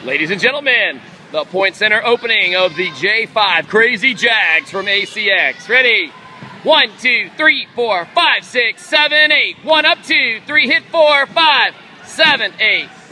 Ladies and gentlemen, the point center opening of the J5 Crazy Jags from ACX. Ready? 1, 2, 3, 4, 5, 6, 7, 8. 1 up, 2, 3, hit 4, 5, 7, 8.